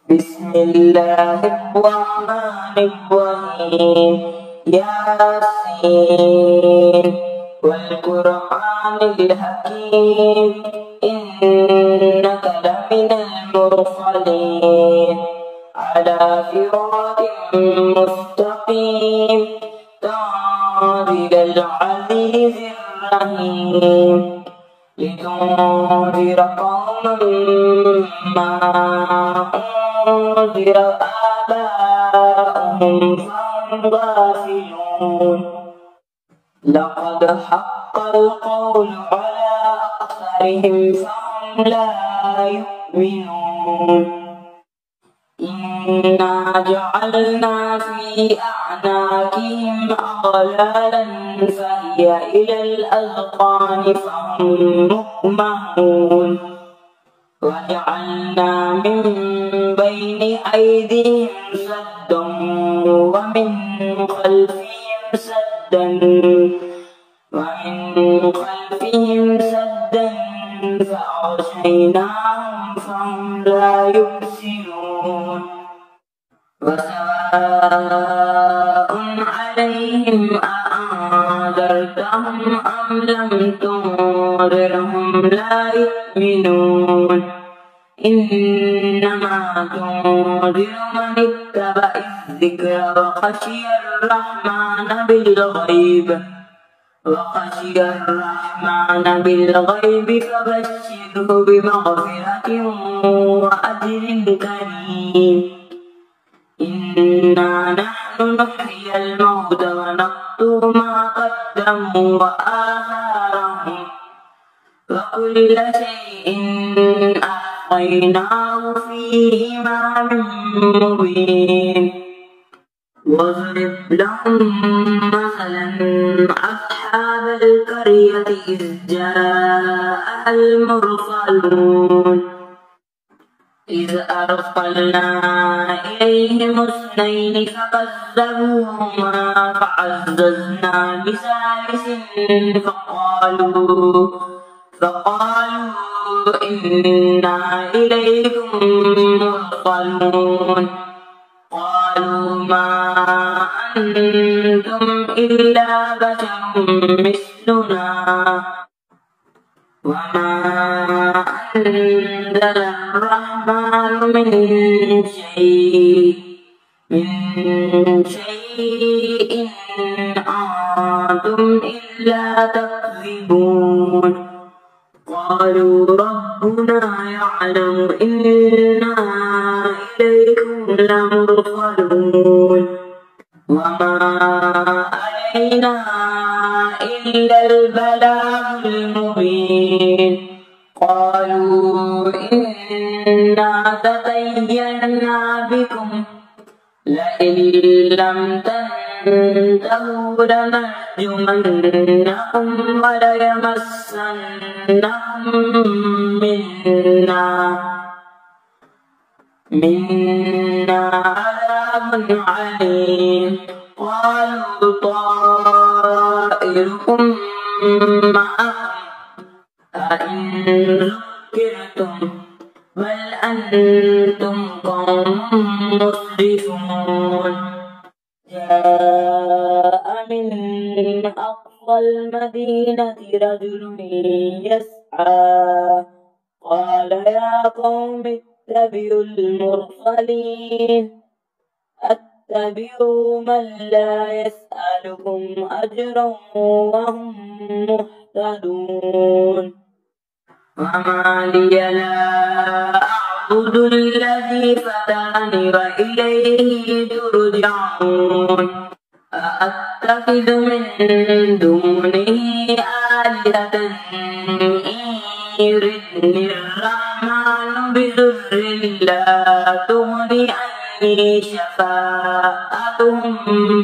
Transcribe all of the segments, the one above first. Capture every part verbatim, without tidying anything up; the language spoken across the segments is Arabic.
بسم الله الرحمن الرحيم ياسين والقرآن الحكيم إنك لمن المرسلين على صراط مستقيم تنزيل العزيز الرحيم لتنذر قوما ما أنذر آباؤهم فهم غافلون لقد حق القول على أكثرهم فهم لا يؤمنون إنا جعلنا في أعناقهم أغلالا فهي إلى الأذقان فهم مقمحون وجعلنا من بين أيديهم سدا ومن خلفهم سدا ومن خلفهم سدا فأغشيناهم فهم لا يبصرون وسواء عليهم أأنذرتهم أم لم تنذرهم لا يؤمنون إنما تنذر من اتبع الذكر وخشي الرحمن بالغيب وخشي الرحمن بالغيب فبشره بمغفرة وأجر كريم إنا نحن نحيي الموتى ونكتب ما قدموا وآثارهم وكل شيء أحصيناه في إمام مبين واضرب لهم مثلا أصحاب القرية إذ جاءها المرسلون إذ أرسلنا إليهم اثنين فكذبوهما فعززنا بثالث فقالوا فقالوا إنا إليكم مرسلون قالوا ما أنتم إلا بشر مثلنا وما أنزل الرحمن من شيء من شيء أنتم إلا تكذبون قالوا ربنا يعلم إنا إليكم لمرسلون وما علينا إلا البلاغ المبين قالوا إنا تطيرنا بكم لئن لم تنتهوا لنرجمنكم وليمسنكم منا منا عذاب عليم قالوا طائركم معكم أئن ذكرتم بل أنتم قوم مسرفون جاء من أقصى المدينة رجل يسعى قال يا قوم اتبعوا المرسلين اتبعوا من لا يسألكم أجرا وهم مهتدون وما لي لا أعبد الذي فطرني وإليه ترجعون أأتخذ من دونه آلهة إن يردني الرحمن بضر لا تغني عني شفاعتهم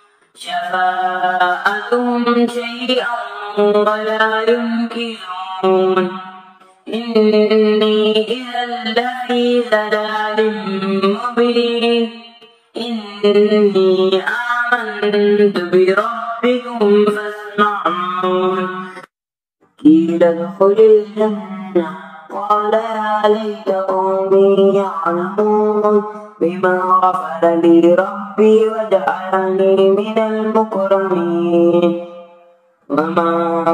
شفاعتهم شيئا ولا ينكرون إني إذا لفي ضلال مبين إني آمنت بربكم فاسمعون قيل ادخل الجنة قال يا ليت قومي يعلمون بما غفر لي ربي وجعلني من المكرمين وما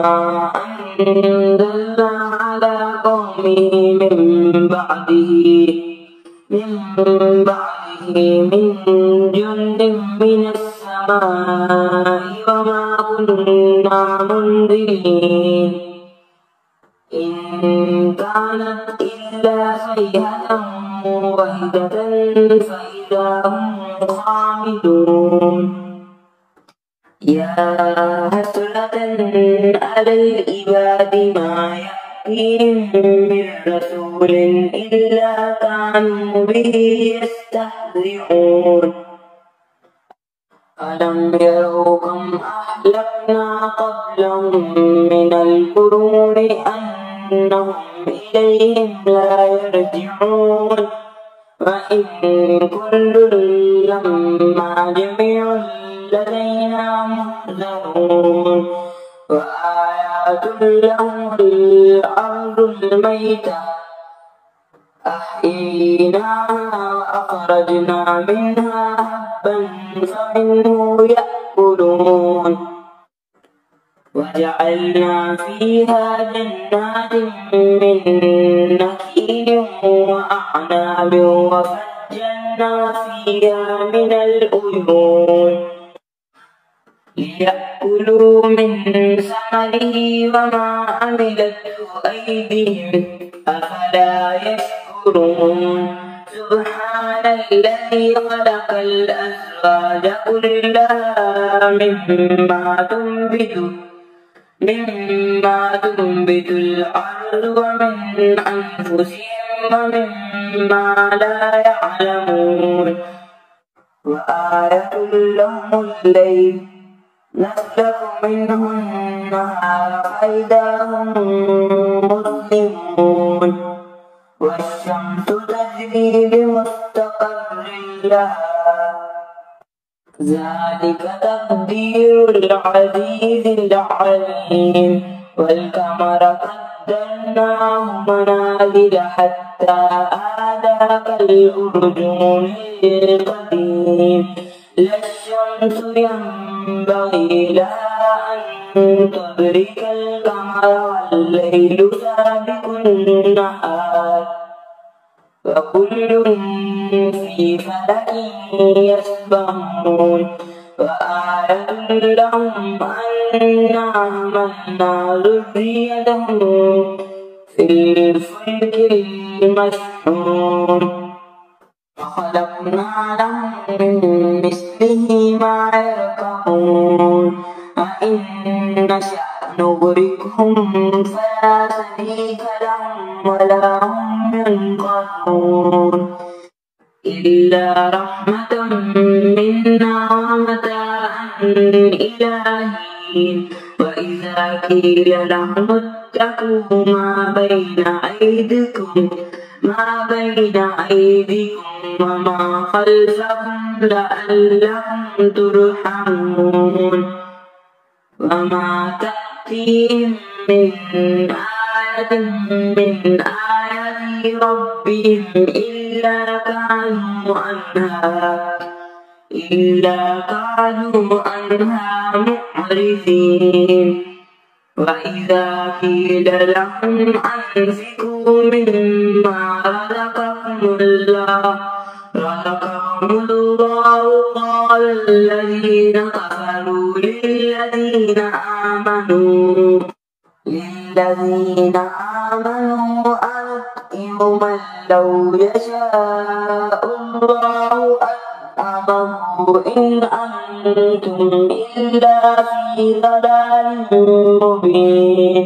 أنزلنا على قومه من بعده من بعده من جند من السماء وما كنا منزلين إن كانت إلا صيحة واحدة فإذا هم خامدون يا حسرة على العباد ما يأتيهم من رسول إلا كانوا به يستهزئون ألم يروا كم أهلكنا قبلهم من القرون أنهم إليهم لا يرجعون وإن كل لما جميع لدينا محضرون وآيات لهم الأرض الميتة أحييناها وأخرجنا منها حبا فمنه يأكلون وجعلنا فيها جنات من نخيل وأعناب وفجرنا فيها من العيون ليأكلوا من ثمره وما عملته أيديهم أفلا يشكرون سبحان الذي خلق الأزواج كلها مما تنبت مما تنبت الأرض ومن أنفسهم ومما لا يعلمون وآية لهم الليل نسلك منه النهار فإذا هم مظلمون والشمس تجري لمستقر لها ذلك تقدير العزيز العليم والقمر قدرناه منازل حتى عاد كالأرجون القديم لا الشمس ينبغي لها أن تدرك القمر والليل سابق النهار وكل في فلك يسبحون وآية لهم أنا حملنا ذريتهم في الفلك المشحون وخلقنا لهم من مثله ما يركبون وإن نشأ نغرقهم فلا شريك لهم ولا هم ينقذون إلا رحمة منا ومتاعا إلى حين وإذا قيل لهم اتقوا ما بين أيديكم ما بين أيديكم وما خلفكم لعلهم ترحمون وما تأتيهم من آية من آيات ربهم إلا كانوا عنها إلا كانوا عنها معرضين وإذا قيل لهم أنفقوا مما رزقكم الله رزقهم الله قال الذين كفروا للذين آمنوا للذين آمنوا أنطعم من لو يشاء الله أطعمه إن أنتم إلا في ضلال مبين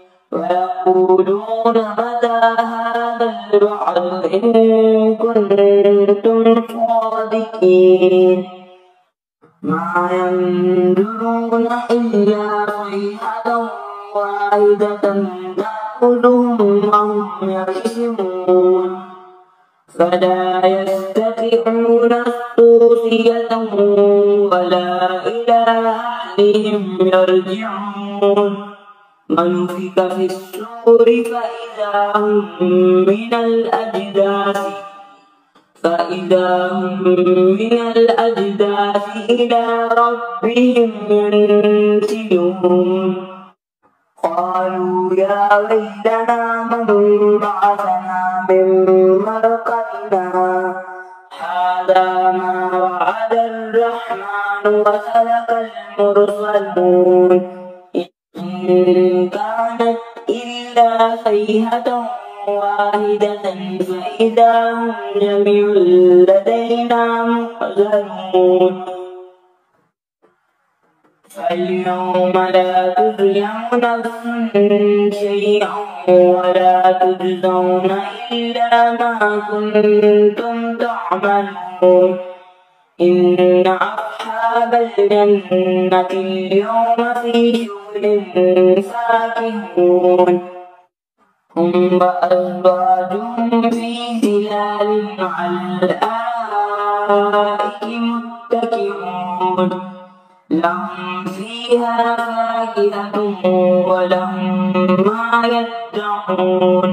ويقولون متى هذا الوعد إن كنتم صادقين ما ينظرون إلا صيحة واحدة تأخذهم وهم يخصمون فلا يستطيعون توصية ولا إلى أهلهم يرجعون ونفخ في الصور فإذا هم من الأجداث فإذا هم من الأجداث إلى ربهم ينسلون قالوا يا ويلنا من بعثنا من مرقدنا هذا ما وعد الرحمن وصدق المرسلون إن كانت إلا صيحة واحدة فإذا هم جميع لدينا محضرون فاليوم لا تظلم نفس شيئا ولا تجزون إلا ما كنتم تعملون إن أصحاب الجنة اليوم في شغل فاكهون هم وأزواجهم في ظلال على الأرائك متكئون لهم فيها فاكهة ولهم ما يدعون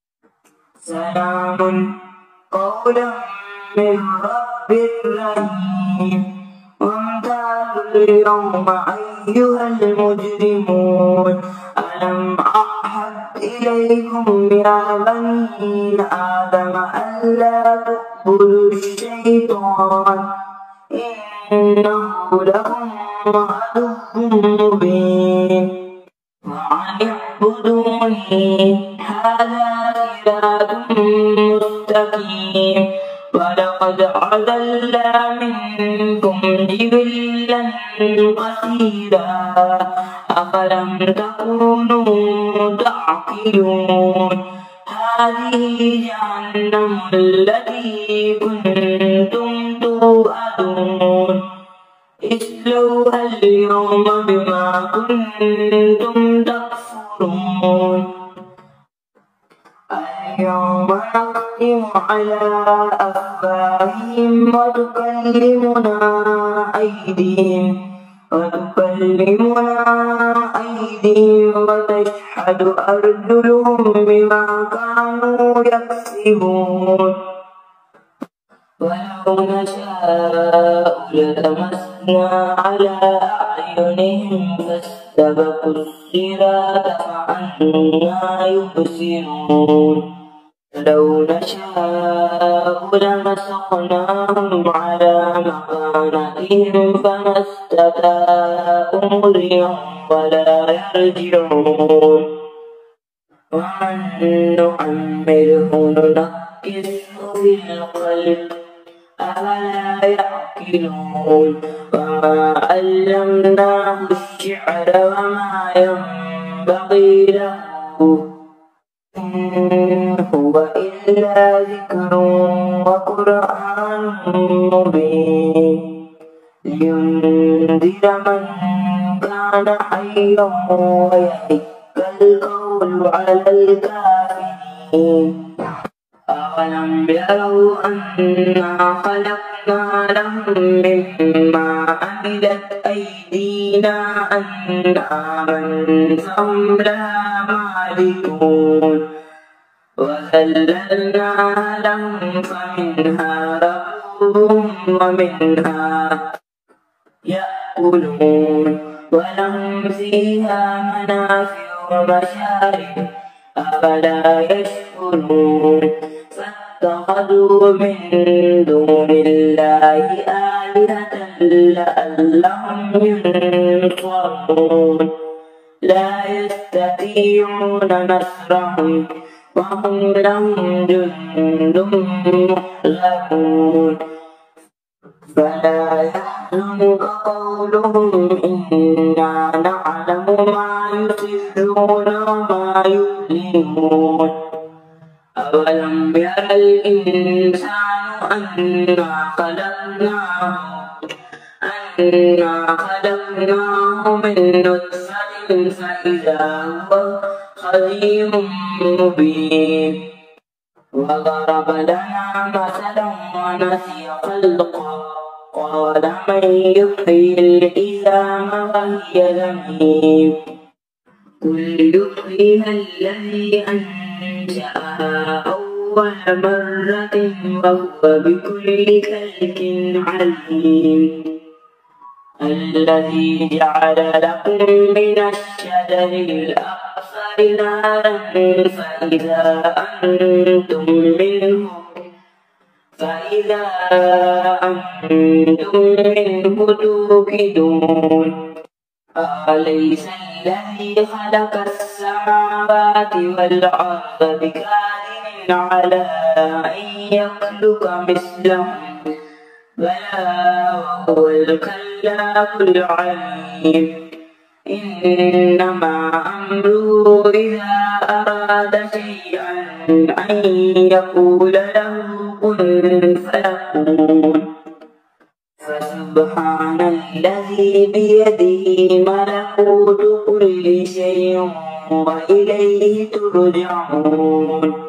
سلام قولا من رب رحيم وامتازوا اليوم أيها المجرمون ألم أعهد إليكم يا بني آدم ألا تعبدوا الشيطان إنه لكم عدو مبين وأن اعبدوني هذا صراط مستقيم ولقد أضل منكم جبلا كثيرا أفلم تكونوا تعقلون هذه جهنم التي كنتم توعدون اصلوها اليوم بما كنتم تكفرون اليوم نختم على أفواههم وتكلمنا أيديهم وتكلمنا أيديهم وتشهد أرجلهم بما كانوا يكسبون ولو نشاء لطمسنا على أعينهم فاستبقوا الصراط فأنى يبصرون لو نشاء لمسخناهم على مكانتهم فما استطاعوا مضيا ولا يرجعون ومن نعمره ننكسه في الخلق أفلا يعقلون وما علمناه الشعر وما ينبغي له إن هو إلا ذكر وقرآن مبين لينذر من كان حيا ويحق القول على الكافرين أولم يروا أنا خلقنا لهم مما عملت أيدينا أنعاما فهم لها مالكون وذللناها لهم فمنها ركوبهم ومنها يأكلون ولهم فيها منافع ومشارب أفلا يشكرون فاتخذوا من دون الله آلهة لعلهم ينصرون لا يستطيعون نصرهم وهم لهم جند محضرون فلا يحزنك قولهم إنا نعلم ما يسرون وما يعلنون أولم ير الإنسان أنا خلقناه أنا خلقناه من نطفة فإذا هو خصيم مبين وضرب لنا مثلا ونسي خلقه قال من يحيي العظام وهي رميم قل يحييها الذي أنشأها أول مرة وهو بكل خلق عليم. الذي جعل لكم من الشجر الأخضر نارا فإذا أنتم منه فإذا أنتم منه توقدون. أليس الذي خلق السماوات والأرض بقادر على أن يخلق مثلهم بلى وهو الخلاق العليم. إنما أمره إذا أراد شيئا أن يقول له كن فيكون. فسبحان الذي بيده ملكوت كل شيء وإليه ترجعون.